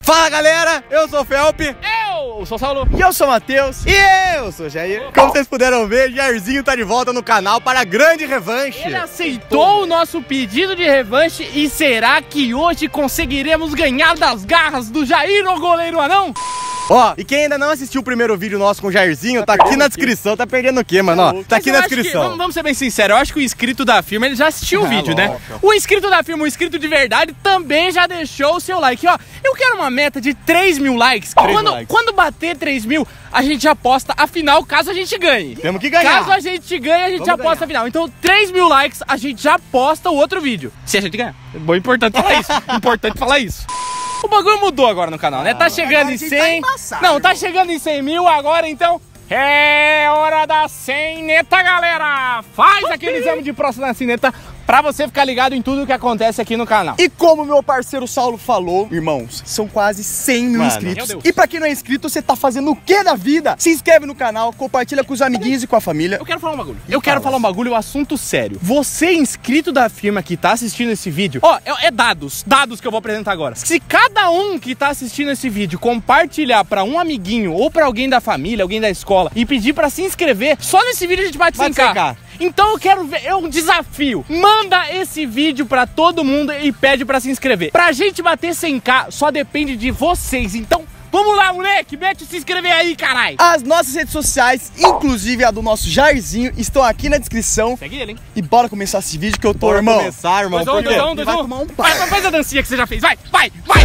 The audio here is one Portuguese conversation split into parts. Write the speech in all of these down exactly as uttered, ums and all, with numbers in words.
Fala galera, eu sou o Felpe. Eu sou o Saulo. E eu sou o Matheus. E eu sou o Jair. Como vocês puderam ver, Jairzinho tá de volta no canal para a grande revanche. Ele aceitou o nosso pedido de revanche. E será que hoje conseguiremos ganhar das garras do Jair, o goleiro anão? Ó, e quem ainda não assistiu o primeiro vídeo nosso com o Jairzinho, tá, tá aqui na descrição. Tá perdendo o quê, mano? Ó, tá aqui na descrição. Que, vamos, vamos ser bem sinceros, eu acho que o inscrito da firma, ele já assistiu o vídeo, né? O inscrito da firma, o inscrito de verdade, também já deixou o seu like. Ó, eu quero uma meta de três mil likes. Quando, likes. quando bater três mil, a gente aposta a final, caso a gente ganhe. Temos que ganhar. Caso a gente ganhe, a gente vamos aposta ganhar. a final. Então, três mil likes, a gente já aposta o outro vídeo. Se a gente ganhar. É bom, importante falar isso. Importante falar isso. O bagulho mudou agora no canal, né? Tá chegando em cem. Tá não, tá chegando em cem mil agora, então. É hora da cineta, galera! Faz aquele exame de próstata na cineta pra você ficar ligado em tudo que acontece aqui no canal. E como meu parceiro Saulo falou, irmãos, são quase cem mil Mano, inscritos. E pra quem não é inscrito, você tá fazendo o que da vida? Se inscreve no canal, compartilha com os amiguinhos e com a família. Eu quero falar um bagulho. Eu quero falar um bagulho, um assunto sério. Você, inscrito da firma que tá assistindo esse vídeo, ó, é, é dados, dados que eu vou apresentar agora. Se cada um que tá assistindo esse vídeo compartilhar pra um amiguinho ou pra alguém da família, alguém da escola e pedir pra se inscrever, só nesse vídeo a gente bate cem K. Então eu quero ver, é um desafio. Manda esse vídeo pra todo mundo e pede pra se inscrever. Pra gente bater cem K só depende de vocês. Então vamos lá, moleque, mete se inscrever aí, carai. As nossas redes sociais, inclusive a do nosso Jairzinho, estão aqui na descrição. Segue ele, hein? E bora começar esse vídeo que eu tô, bora irmão. começar, irmão. Dois, dois, um, dois, vai um. tomar um vai, vai, faz a dancinha que você já fez, vai, vai, vai.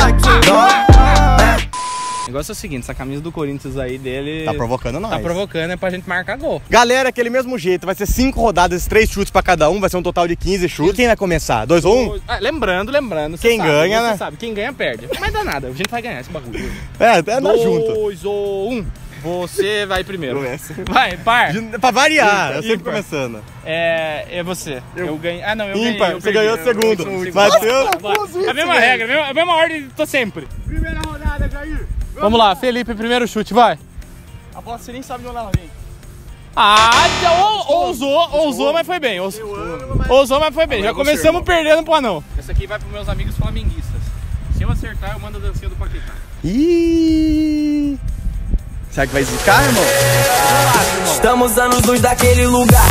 O negócio é o seguinte, essa camisa do Corinthians aí dele... Tá provocando nós. Tá provocando, é pra gente marcar gol. Galera, aquele mesmo jeito, vai ser cinco rodadas, três chutes pra cada um, vai ser um total de quinze chutes. Quem vai começar? Dois ou um? Ah, lembrando, lembrando. Quem sabe, ganha, né? Você sabe, quem ganha perde. Mas dá nada, a gente vai ganhar esse bagulho. É, é na junta. Dois ou um. Você vai primeiro. Começa. Vai, par. De, pra variar, eu sempre ímpar. Começando. É, é você. Eu, eu ganhei. Ah, não, eu ímpar. ganhei. Eu você perdi. ganhou o segundo. segundo. Matheus. É a mesma regra, a mesma, a mesma ordem, tô sempre. Primeira rodada, Jair. Vamos lá, Felipe, primeiro chute, vai. A bola você nem sabe de onde ela vem. Ah, ou, ousou, ousou, mas foi bem. Ousou, ousou mas foi bem. Já começamos perdendo pro anão. Essa aqui vai pros meus amigos flamenguistas. Se eu acertar, eu mando a dancinha do Paquetá. Ih! Será que vai zicar, irmão? Estamos anos luz daquele lugar.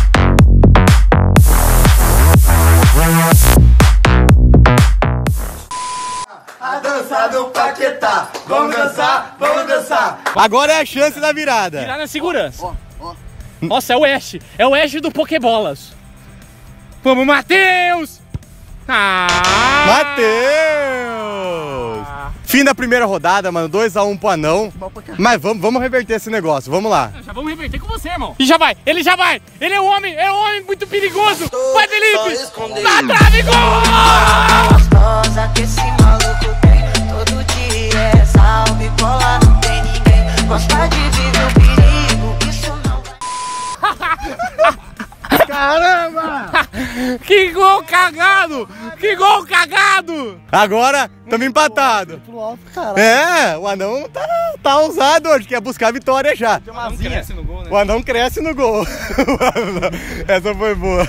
A dança do Paquetá. Vamos dançar, vamos dançar. Agora é a chance da virada. Virar na segurança. Ó, ó. Nossa, é o Ash. É o Ash do Pokébolas. Vamos, Matheus! Ah! Matheus! Fim da primeira rodada, mano. dois a um pro anão. Mas vamos, vamos reverter esse negócio. Vamos lá. Já vamos reverter com você, irmão. E já vai. Ele já vai. Ele é um homem. É um homem muito perigoso. Vai, Felipe. Na trave, gol! Gostosa que esse maluco tem. Todo dia é salve, cola, não tem ninguém. Gosta de viver o perigo. Isso não vai. Caramba! Que gol cagado! Que gol cagado! Agora, estamos empatados. É, o anão tá, tá ousado hoje, quer buscar a vitória já. O anão cresce no gol, né? O anão cresce no gol. Essa foi boa.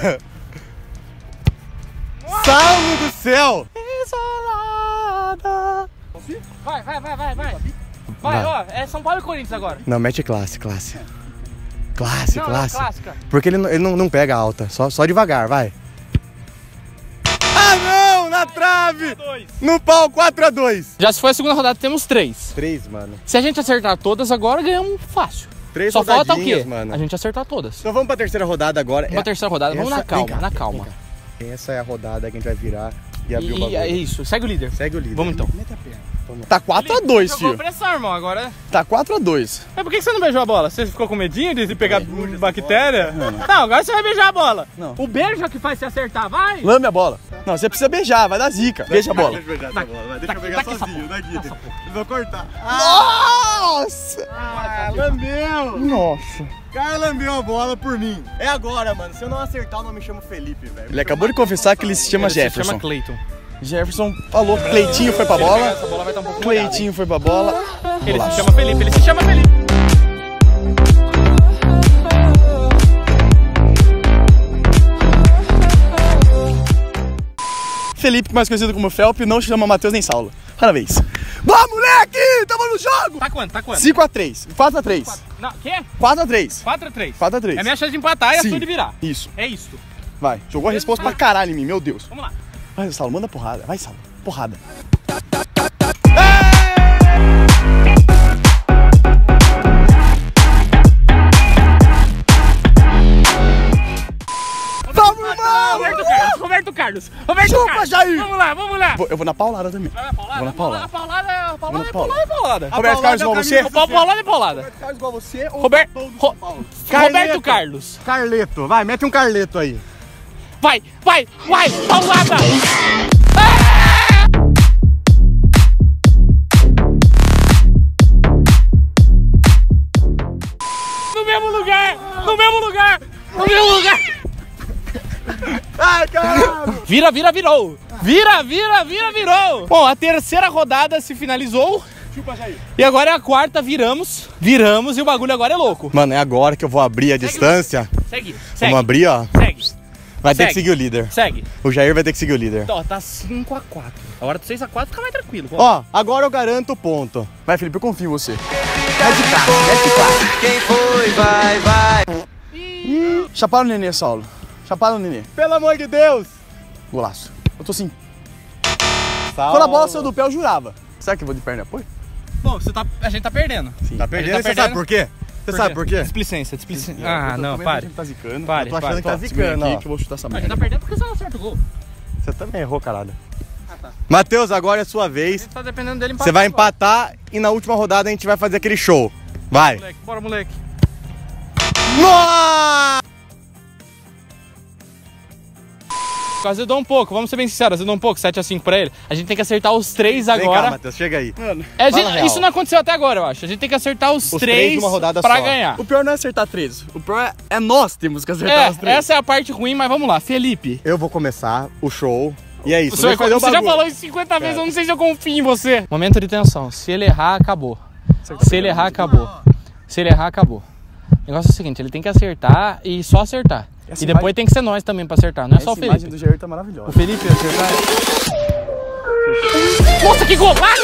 Salve do céu! Isolada. Vai, vai, vai, vai, vai. Vai, ó, é São Paulo e Corinthians agora. Não, mete classe, classe. Classe, não, classe. Não, clássica. Porque ele, não, ele não, não pega alta, só, só devagar, vai. Ah não, na trave! No pau, quatro a dois. Já se foi a segunda rodada, temos três. Três, mano. Se a gente acertar todas agora, ganhamos fácil. Três Só falta o quê? Mano. A gente acertar todas. Então vamos pra terceira rodada agora. Vamos pra terceira rodada, Essa... vamos na calma, cá, na calma. Essa é a rodada que a gente vai virar e abrir e, o bagulho. É isso, segue o líder. Segue o líder. Vamos então. Tá quatro a dois, filho. tio. Pressão, irmão, agora. Tá quatro a dois. Mas por que você não beijou a bola? Você ficou com medinho de pegar bactéria? Não. não, agora você vai beijar a bola. Não. O beijo é que faz você acertar, vai. Lame a bola. Não, você precisa beijar, vai dar zica. Beija a bola. Deixa eu beijar essa bola, vai. Deixa eu pegar sozinho, daqui. Eu vou cortar. Nossa! Ah, lambeu. Nossa. cara lambeu a bola por mim. É agora, mano. Se eu não acertar, eu não me chamo Felipe, velho. Ele acabou de confessar que ele se chama ele Jefferson. Se chama Cleiton. Jefferson falou, Cleitinho foi pra bola. Essa bola vai estar um pouco Cleitinho foi pra bola. Ele se chama Felipe, ele se chama Felipe. Felipe, mais conhecido como Felpe, não se chama Matheus nem Saulo. Parabéns. Vamos, moleque! Tamo no jogo! Tá quanto? Tá quanto? cinco a três. quatro a três. Não, quê? quatro a três. quatro a três. quatro a três. É a minha chance de empatar e a Sim. sua de virar. Isso. É isso. Vai. Jogou a resposta pra caralho em mim, meu Deus. Vamos lá. Vai, Saulo, manda porrada. Vai, Saulo. Porrada. Vamos, irmão! Roberto Carlos, Roberto Carlos, Roberto Chupa, Carlos. Jair! Vamos lá, vamos lá. Vou- Eu vou na paulada também. Vai na paulada? Vou na paulada. A paulada é a paulada, na é paulada. paulada, é paulada. Roberto Carlos igual você? A paulada é paulada. Roberto Carlos igual você ou Robert... Capão do Ro- São Paulo? Roberto Carlos. Carleto. Vai, mete um Carleto aí. Vai, vai, vai, paulada. No mesmo lugar, no mesmo lugar, no mesmo lugar. Ai, caralho! Vira, vira, virou. Vira, vira, vira, virou. Bom, a terceira rodada se finalizou. Chupa, Jair. E agora é a quarta, viramos. Viramos e o bagulho agora é louco. Mano, é agora que eu vou abrir a distância. Segue, segue. Vamos abrir, ó. Segue, Vai ter Segue. que seguir o líder. segue. O Jair vai ter que seguir o líder. Ó, tá cinco a quatro. Agora do seis a quatro fica mais tranquilo. Ó, agora eu garanto o ponto. Vai, Felipe, eu confio em você. Mete cá, mete cá. Quem foi, vai, vai. Chapada no nenê, Saulo. Chapada no nenê. Pelo amor de Deus. Golaço. Eu tô assim. Saulo. Quando a bola saiu do pé, eu jurava. Será que eu vou de perna de apoio? Bom, você tá, a gente tá perdendo. Sim. Tá perdendo, Ele tá você perdendo. sabe por quê? Você sabe por quê? Displicência, displicência. Eu Ah, tô- não, tô vendo pare. que a gente tá zicando. Pare, Eu tô achando pare. que tá Ó, zicando segura aqui ó. que eu vou chutar essa A gente merda. tá perdendo porque você não acerta o gol. Você também errou, caralho. Ah, tá. Matheus, agora é sua A vez. gente tá dependendo dele empatar. Você vai agora. empatar e na última rodada a gente vai fazer aquele show. Vai. Moleque, bora, moleque. Nossa! Azedou um pouco, vamos ser bem sinceros, azedou um pouco, sete a cinco pra ele. A gente tem que acertar os três Vem cá, agora. Matheus, chega aí. É, fala gente, real. isso não aconteceu até agora, eu acho. A gente tem que acertar os, Os três, três numa rodada pra só. ganhar. O pior não é acertar três. O pior é, é nós temos que acertar os É, três. essa é a parte ruim, mas vamos lá. Felipe, Eu vou começar o show. E é isso. você, vem fazer o você já bagulho. falou isso cinquenta vezes, eu não sei se eu confio em você. Momento de tensão. Se ele errar, acabou. Se ele errar, acabou. Se ele errar, acabou. O negócio é o seguinte, ele tem que acertar e só acertar. Essa E depois imagem- tem que ser nós também pra acertar, não é Essa só o imagem Felipe. do Jair tá maravilhosa. O Felipe acertar. Nossa, que golaço!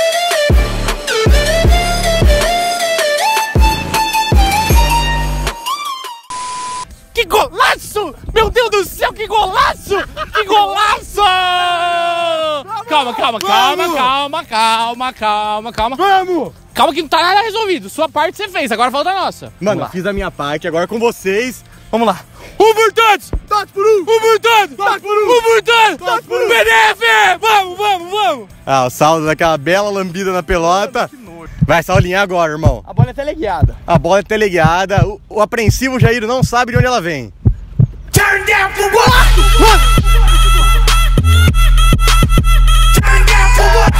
Que golaço! Meu Deus do céu, que golaço! Que golaço! Calma, calma, calma, calma, calma, calma, calma. Vamos! Calma que não tá nada resolvido. Sua parte você fez, agora falta a nossa. Mano, Vamos eu lá. fiz a minha parte, agora com vocês. Vamos lá. Um por todos! Toque por um! Um por todos! Toque por um! Um por todos! Toque por um! B D F! Vamos, vamos, vamos! Ah, o Saulo daquela bela lambida na pelota. Vai, Saulinho, agora, irmão. A bola é teleguiada. A bola é teleguiada. O, o apreensivo Jair não sabe de onde ela vem. Turn down for what? Turn down for what?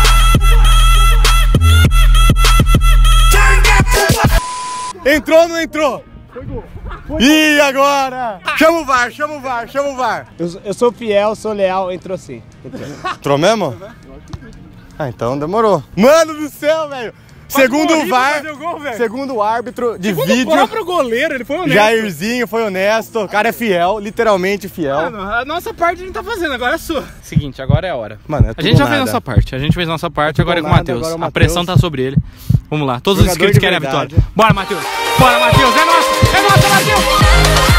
Turn down for what? Entrou ou não entrou? E agora? Chama o V A R, chama o V A R, chama o V A R. Eu, eu sou fiel, sou leal, entrou sim. Entrou. Entrou mesmo? Ah, então demorou. Mano do céu, velho. Segundo o V A R, segundo o árbitro de Segundo vídeo, o próprio goleiro, ele foi honesto. Jairzinho foi honesto. O cara é fiel, literalmente fiel. Mano, a nossa parte a gente tá fazendo, agora é sua. Seguinte, agora é a hora. Mano, é A tudo gente já nada. fez nossa parte, a gente fez nossa parte, agora é com o nada, Matheus. agora é o A pressão Matheus. tá sobre ele. Vamos lá, todos os Jogador inscritos de querem a verdade. vitória. Bora, Matheus! Bora, Matheus! É nosso! É nosso, Matheus!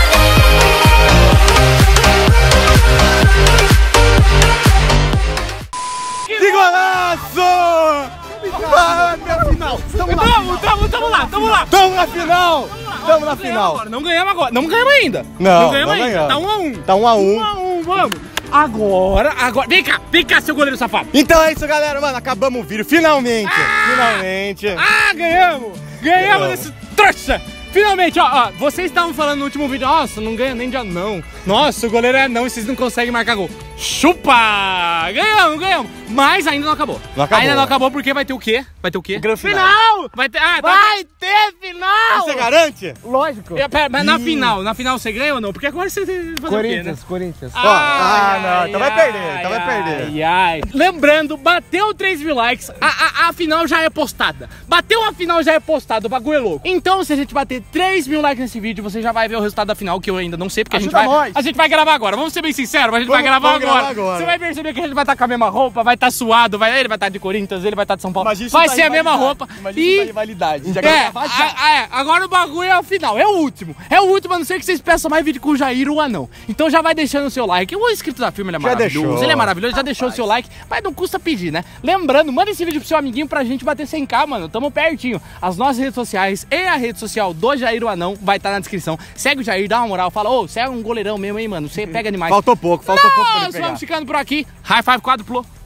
Que golaço! Mano, na final. Tamo na Tamo, tamo, tamo lá, tamo lá! Tamo na final! Tamo na Ganhamos final. agora, não ganhamos agora, não ganhamos ainda! Não, ganhamos não ainda, ganhamos. tá um a um! Tá um a um. Um a um, vamos! Agora, agora, vem cá, vem cá, seu goleiro safado! Então é isso, galera. Mano, acabamos o vídeo. Finalmente. Finalmente. Ah, ganhamos! Ganhamos Ganhamos. desse trouxa! Finalmente, ó, ó, vocês estavam falando no último vídeo, nossa, não ganha nem de anão. Nossa, o goleiro é anão e vocês não conseguem marcar gol. Chupa! Ganhamos, ganhamos. Mas ainda não acabou. Não acabou. Ainda não acabou porque vai ter o quê? Vai ter o quê? Grande final! Vai ter, ah, tá- Vai ter final! Você garante? Lógico. É, pera, mas na final, na final você ganha ou não? Porque agora você tem que fazer o quê, né? Corinthians, Corinthians. Ó, ah, não, então vai perder, então vai perder. Ai, ai. Lembrando, bateu três mil likes, a, a, a final já é postada. Bateu a final já é postada, o bagulho é louco. Então, se a gente bater três mil likes nesse vídeo, você já vai ver o resultado da final, que eu ainda não sei, porque a gente Ajuda vai. nós. A gente vai gravar agora. Vamos ser bem sinceros, a gente vai Vamos- gravar vamos agora. agora. Você vai perceber que a gente vai estar com a mesma roupa, vai estar suado, vai, ele vai estar de Corinthians, ele vai estar de São Paulo. Imagina vai tá ser a mesma roupa. Imagina E... tá rivalidade. Já É, gravar já. a- é, agora o bagulho é o final, é o último. É o último, a não ser que vocês peçam mais vídeo com o Jair ou o Anão. Então já vai deixando o seu like. O inscrito da firma ele é Já maravilhoso. deixou. Ele é maravilhoso, já deixou o seu like, mas não custa pedir, né? Lembrando, manda esse vídeo pro seu amiguinho pra gente bater cem k, mano. Tamo pertinho. As nossas redes sociais e a rede social do Jair o Anão vai estar na descrição. Segue o Jair, dá uma moral, fala, ô, você é um goleirão mesmo, hein, mano? Você pega demais. Faltou pouco, faltou pouco pra ele Nós pegar. vamos ficando por aqui. High five quádruplo.